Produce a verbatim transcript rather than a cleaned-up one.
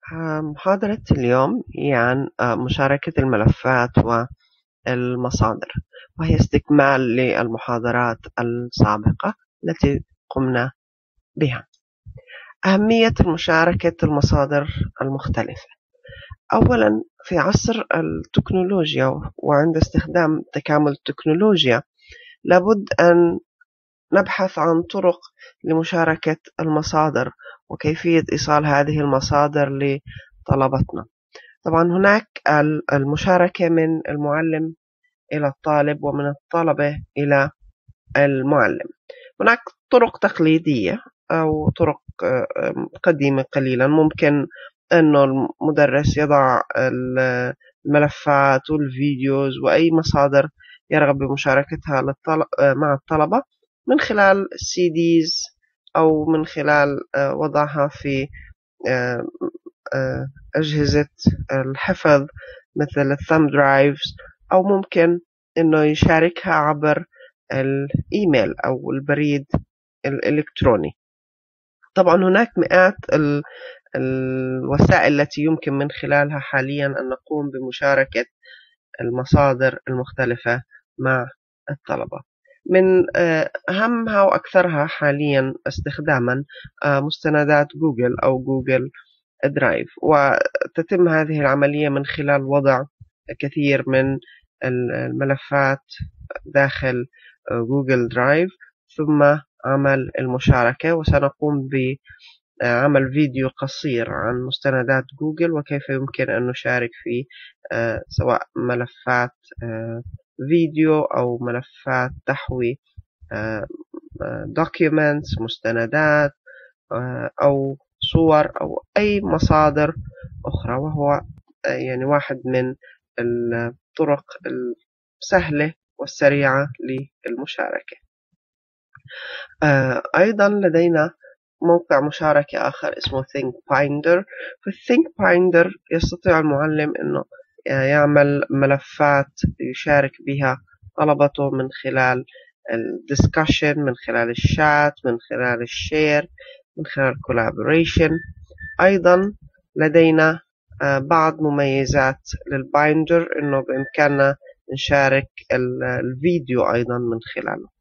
محاضرة اليوم هي عن مشاركة الملفات والمصادر، وهي استكمال للمحاضرات السابقة التي قمنا بها. أهمية مشاركة المصادر المختلفة. أولا، في عصر التكنولوجيا وعند استخدام تكامل التكنولوجيا لابد أن نبحث عن طرق لمشاركة المصادر وكيفية إيصال هذه المصادر لطلبتنا. طبعا هناك المشاركة من المعلم إلى الطالب ومن الطلبة إلى المعلم. هناك طرق تقليدية أو طرق قديمة قليلا، ممكن أنه المدرس يضع الملفات والفيديوز وأي مصادر يرغب بمشاركتها مع الطلبة من خلال سي ديز أو من خلال وضعها في أجهزة الحفظ مثل الثامب درايفز، أو ممكن أنه يشاركها عبر الإيميل أو البريد الإلكتروني. طبعا هناك مئات الوسائل التي يمكن من خلالها حاليا أن نقوم بمشاركة المصادر المختلفة مع الطلبة. من أهمها وأكثرها حاليا استخداما مستندات جوجل أو جوجل درايف، وتتم هذه العملية من خلال وضع كثير من الملفات داخل جوجل درايف ثم عمل المشاركة. وسنقوم بعمل فيديو قصير عن مستندات جوجل وكيف يمكن أن نشارك فيه سواء ملفات فيديو أو ملفات تحوي documents مستندات أو صور أو أي مصادر أخرى، وهو يعني واحد من الطرق السهلة والسريعة للمشاركة. أيضا لدينا موقع مشاركة آخر اسمه ThinkFinder. في ThinkFinder يستطيع المعلم أنه يعمل ملفات يشارك بها طلبته من خلال الدسكشن، من خلال الشات، من خلال الشير، من خلال collaboration. أيضا لدينا بعض مميزات للبايندر، أنه بإمكاننا نشارك الفيديو أيضا من خلاله.